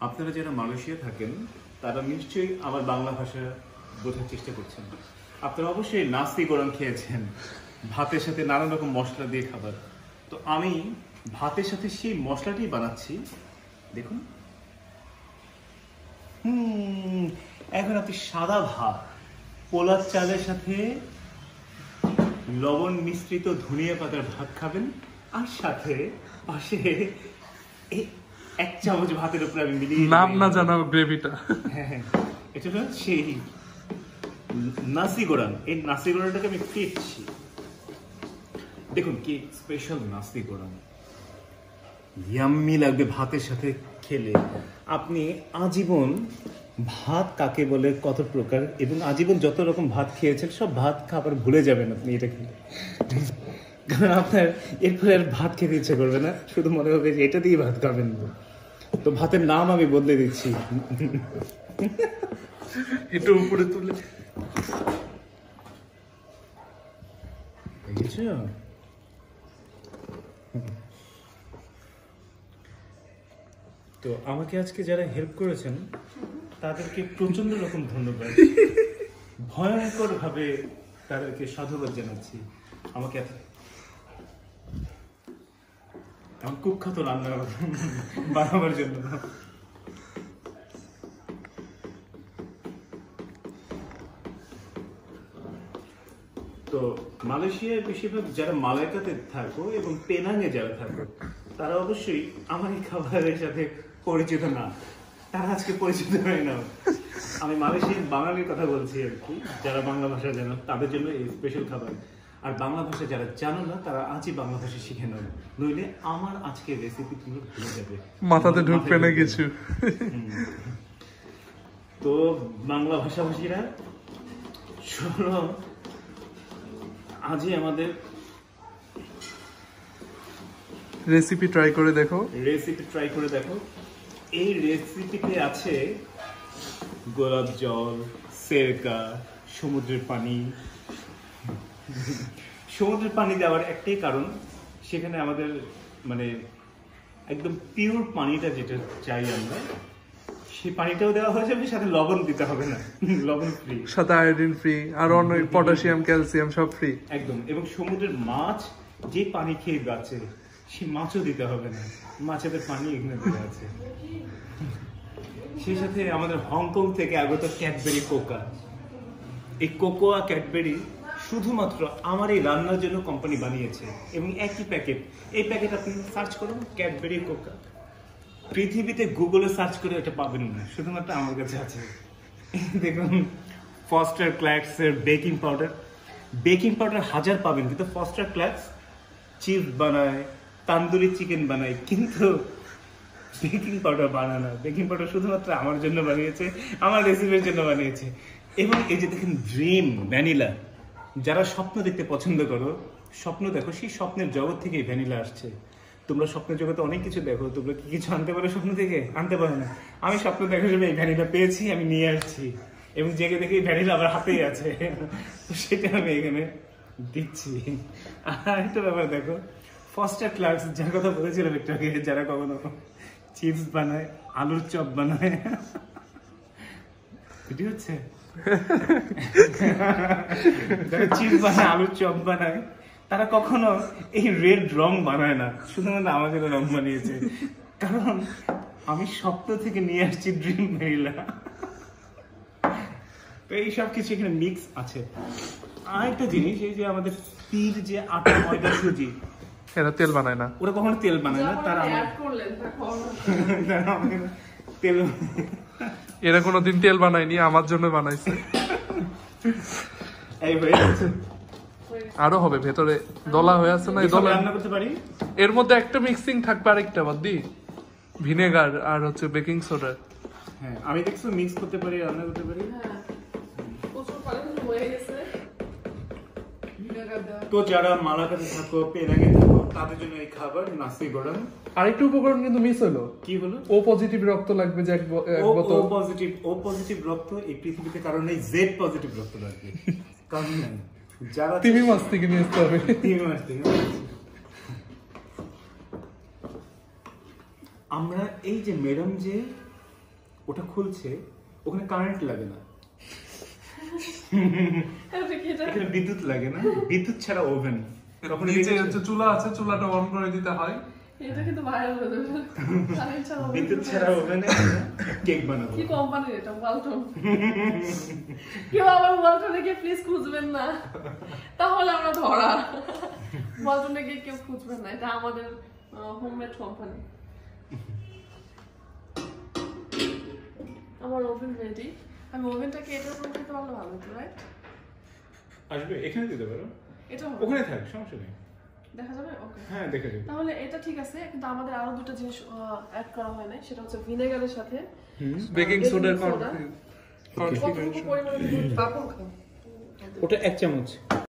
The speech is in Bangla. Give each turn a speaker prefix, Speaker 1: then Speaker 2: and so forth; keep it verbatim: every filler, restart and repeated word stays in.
Speaker 1: আপনারা যারা মালয়েশিয়া থাকেন তারা নিশ্চয়ই আমার বাংলা ভাষা বোঝার চেষ্টা করছেন। আপনারা অবশ্যই নাসি গোরাং খেয়েছেন, ভাতের সাথে নানান রকম মশলা দিয়ে খাবার। তো আমি ভাতের সাথে সেই মশলাটি বানাচ্ছি, দেখুন। হুম এখন আপনি সাদা ভাত পোলার চালের সাথে লবণ মিশ্রিত ধনিয়া পাতার ভাত খাবেন, আর সাথে পাশে এই এক চামচ ভাতের উপরে আমি মিলিয়ে
Speaker 2: নাম না জানাও গ্রেভিটা।
Speaker 1: হ্যাঁ হ্যাঁ এটা হলো সেই নাসি গোরাং। এই নাসি গোরাংটাকে আমি পেয়েছি, দেখুন কি স্পেশাল নাসি গোরাং, ইয়াম্মি লাগবে ভাতের সাথে খেলে। আপনি আজীবন ভাত কাকে বলে, কত প্রকার, এবং আজীবন যত রকম ভাত খেয়েছেন সব ভাত খাবার ভুলে যাবেন আপনি এটা খেলে। কারণ আপনার এরপরে আর ভাত খেতে ইচ্ছে করবে না, শুধু মনে হবে যে এটা দিয়ে ভাত খাবেন। তো ভাতের নাম আমি বদলে দিচ্ছি,
Speaker 2: একটু উপরে তুলে
Speaker 1: দেখেছো? তো আমাকে আজকে যারা হেল্প করেছেন তাদেরকে প্রচন্ড রকম ধন্যবাদ, ভয়ঙ্কর ভাবে তাদেরকে সাধুবাদ জানাচ্ছি। আমাকে এত আমার কুখ্যাত রান্না বানাবার জন্য। তো মালয়েশিয়ার বেশিরভাগ যারা মালাইকাতে থাকো এবং পেনাঙে যারা থাকো তারা অবশ্যই আমার এই খাবারের সাথে পরিচিত না, তারা আজকে পরিচিত হয়ে নাও। আমি মালয়েশিয়ার বাঙালির কথা বলছি আর কি, যারা বাংলা ভাষা জানো তাদের জন্য এই স্পেশাল খাবার। আর বাংলা ভাষা যারা জানো না তারা আজই বাংলা ভাষা শিখে নাও, নইলে আমার আজকের রেসিপি তুমি ভুলে যাবে,
Speaker 2: মাথাতে ঢুকবে না কিছু।
Speaker 1: তো বাংলা ভাষাভাষীরা শোনো, আজই আমাদের
Speaker 2: রেসিপি ট্রাই করে দেখো,
Speaker 1: রেসিপি ট্রাই করে দেখো। এই রেসিপিতে আছে গোলাপ জল, সেরকা, সমুদ্রের পানি। সমুদ্রের পানি দেওয়ার একটাই কারণ, সেখানে আমাদের মানে একদম পিওর পানিটা যেটা চাই আমরা, সেই পানিটাও দেওয়া হয়ে যাবে, সাথে লবণ দিতে হবে না, লবণ ফ্রি,
Speaker 2: সাথে আয়োডিন ফ্রি, আর অন্য পটাশিয়াম ক্যালসিয়াম সব ফ্রি
Speaker 1: একদম। এবং সমুদ্রের মাছ যে পানি খেয়ে বাঁচে সেই মাছও দিতে হবে না, মাছেদের পানি এখানে দেওয়া আছে। সেই সাথে আমাদের হংকং থেকে আগত ক্যাডবেরি কোকা, এই কোকোয়া ক্যাডবেরি শুধুমাত্র আমার এই রান্নার জন্য কোম্পানি বানিয়েছে, এবং একই প্যাকেট। এই প্যাকেট আপনি সার্চ করুন ক্যাডবেরি কোকা, পৃথিবীতে গুগলে সার্চ করে এটা পাবেন না, শুধুমাত্র আমার কাছে আছে। দেখুন ফস্টার ক্ল্যাক্স এর বেকিং পাউডার, বেকিং পাউডার হাজার পাবেন, কিন্তু ফস্টার ক্ল্যাক্স চিপস বানায়, তান্দুরি চিকেন বানায়, কিন্তু বেকিং পাউডার বানায় না। বেকিং পাউডার শুধুমাত্র আমার জন্য বানিয়েছে, আমার রেসিপির জন্য বানিয়েছে। এবং এই যে দেখেন ড্রিম ভ্যানিলা, যারা স্বপ্ন দেখতে পছন্দ করো, স্বপ্ন দেখো, সেই স্বপ্নের জগৎ থেকে ভ্যানিলা আসছে। তোমরা স্বপ্নের জগতে অনেক কিছু দেখো, তোমরা কি কিছু আনতে পারো স্বপ্ন থেকে? আনতে পারো না। আমি স্বপ্ন দেখার জন্য এই ভ্যানিলা পেয়েছি, আমি নিয়ে আসছি, এবং জেগে দেখি ভ্যানিলা আমার হাতেই আছে, তো সেটা আমি এখানে দিচ্ছি। আর একটা ব্যাপার দেখো, ফস্টার ক্লার্কস যার কথা বলেছিলাম একটু আগে, যারা কখনো চিপস বানায়, আলুর চপ বানায়, বুঝতে হচ্ছে, যারা চিপস বানায়, আলুর চপ বানায়, তারা কখনো এই রেড রং বানায় না, শুধুমাত্র আমার জন্য রং বানিয়েছে। কারণ আমি স্বপ্ন থেকে নিয়ে আসছি ড্রিম ভ্যানিলা। তো এই সব কিছু এখানে মিক্স আছে। আরেকটা জিনিস, এই যে আমাদের তীর যে আটা, ময়দা, সুজি,
Speaker 2: এরা তেল বানায় না,
Speaker 1: ওরা কখনো তেল বানায় না, তারা তেল,
Speaker 2: এরা কোনোদিন তেল বানায়নি, আমার জন্য বানাইছে। আরো হবে ভেতরে দলা হয়ে আছে না, এই দলা
Speaker 1: রান্না করতে পারি।
Speaker 2: এর মধ্যে একটা মিক্সিং থাকবে, আরেকটা বাদ দি, ভিনেগার আর হচ্ছে বেকিং সোডা।
Speaker 1: হ্যাঁ আমি দেখছো মিক্স করতে পারি, রান্না করতে পারি। তো যারা মালাকাতে থাকো, পেনাঙে থাকো, তাদের জন্য এই খাবার নাসি গোরাং।
Speaker 2: আরেকটা উপকরণ কিন্তু মিস হলো।
Speaker 1: কি হলো?
Speaker 2: ও পজিটিভ রক্ত লাগবে, যে এক বোতল।
Speaker 1: ও পজিটিভ, ও পজিটিভ রক্ত এই পৃথিবীতে কারণ নেই, জেড পজিটিভ রক্ত লাগবে কারণ নেই। যারা
Speaker 2: তিমি মাছ থেকে নিয়ে আসতে হবে,
Speaker 1: তিমি মাছ থেকে। আমরা এই যে ম্যাডাম যে ওটা খুলছে, ওখানে কারেন্ট লাগে না, এখানে বিদ্যুৎ লাগে না, বিদ্যুৎ ছাড়া ওভেন। তখন
Speaker 2: নিচে হচ্ছে চুলা আছে, চুলাটা অন করে দিতে হয়।
Speaker 3: এটা কিন্তু ভাইরাল হয়ে যাবে।
Speaker 1: বিদ্যুৎ ছাড়া ওভেনে কেক বানাবো।
Speaker 3: কি কোম্পানি এটা? ওয়ালটন। কেউ আবার ওয়ালটনে গিয়ে প্লিজ খুঁজবেন না, তাহলে আমরা ধরা। ওয়ালটনে গিয়ে কেউ খুঁজবেন না, এটা আমাদের হোমমেড কোম্পানি। আমার ওভেন রেডি। আমি ওভেনটাকে এটার উপর খেতে পারলে ভালো হতো, রাইট?
Speaker 1: আসবে, এখানে দিতে পারো,
Speaker 3: এটা হবে,
Speaker 1: ওখানে থাক, সমস্যা নেই।
Speaker 3: দেখা যাবে? ওকে,
Speaker 1: হ্যাঁ দেখা যাবে।
Speaker 3: তাহলে এটা ঠিক আছে, কিন্তু আমাদের আরো দুটো জিনিস অ্যাড করা হয় না, সেটা হচ্ছে ভিনেগারের সাথে
Speaker 2: বেকিং সোডার
Speaker 3: কতটুকু পরিমাণে পাপড় খাও?
Speaker 1: ওটা এক চামচ।